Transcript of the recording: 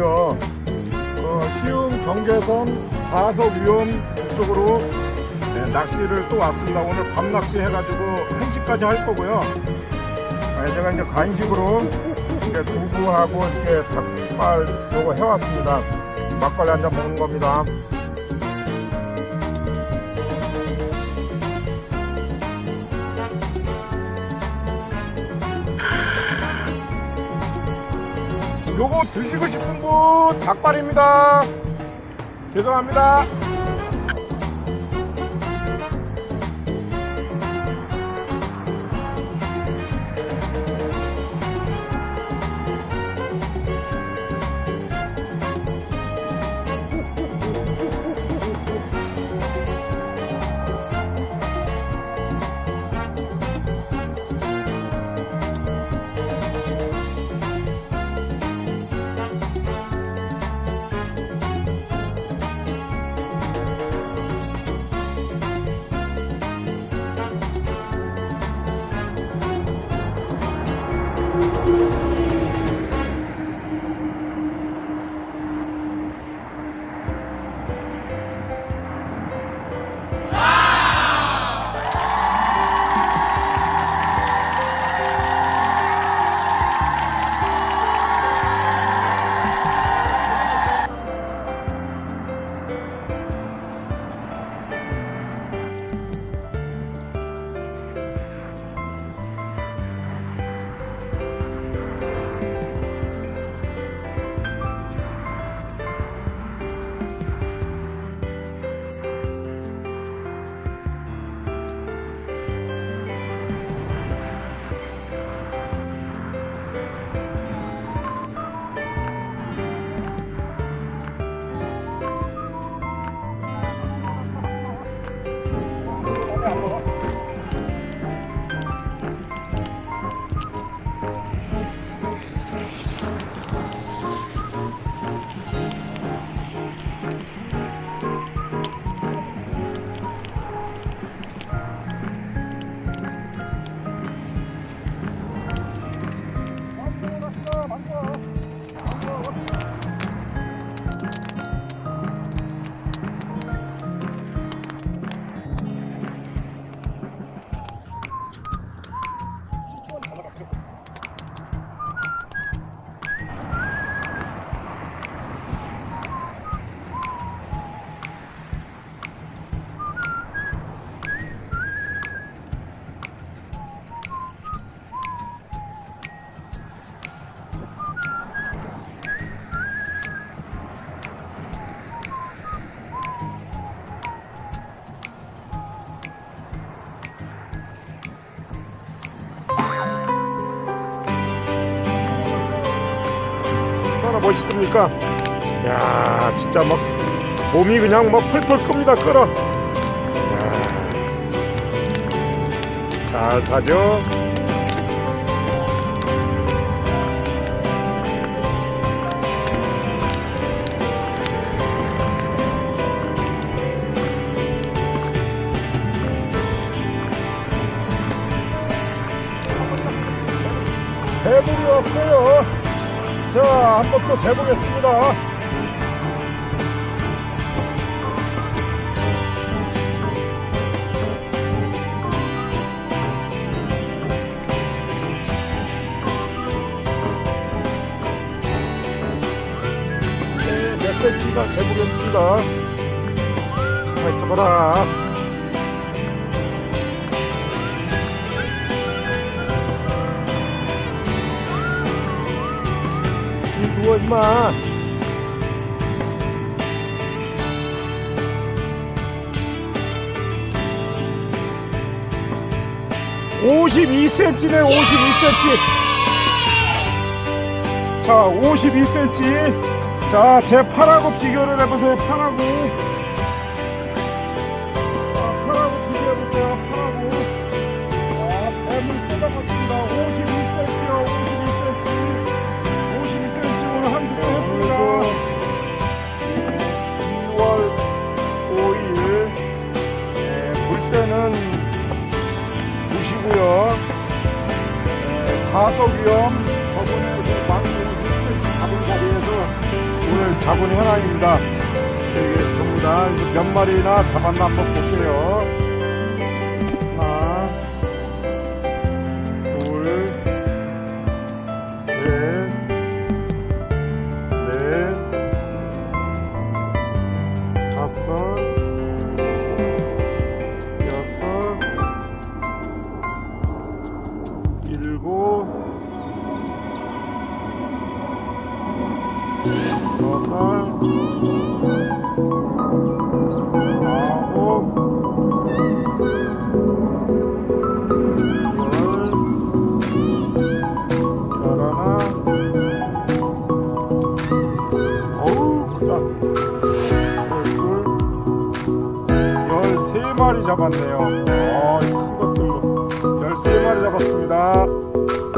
있고요. 시흥 경계선 과석 위험 쪽으로 낚시를 또 왔습니다. 오늘 밤 낚시 해가지고 1시까지 할 거고요. 제가 이제 간식으로 이렇게 두부하고 이렇게 닭발 요거 해왔습니다. 막걸리 한 잔 먹는 겁니다. 요거 드시고 싶은 분 닭발입니다. 죄송합니다. 멋있습니까? 야, 진짜 막 몸이 그냥 막 펄펄 큽니다. 끌어. 잘 타죠? 대물이 왔어요. 자, 한번 또 재보겠습니다. 네, 몇 cm가 재보겠습니다. 가만 있어봐라. 누워 임마. 52cm네. 52cm. 자, 52cm. 자, 제 팔하고 비교를 해보세요. 팔하고. 자, 팔하고 비교해보세요. 팔하고. 자, 뱀을 쏟아봤습니다. 52cm요. 52cm. 오늘 한 개 했습니다. 2월 5일. 물때는 보시고요. 과속 위험, 저번에 그 방송 잡은 자리에서 오늘 잡은 현황입니다. 이게 전부 다 몇 마리나 잡았나 한번 볼게요. 하나, 둘, 셋, 넷, 다섯, 여섯, 일곱, 여덟, 아홉, 열, 열하나, 어우 크다. 열둘, 13마리 잡았네요. 큰 것들로 13마리 잡았습니다.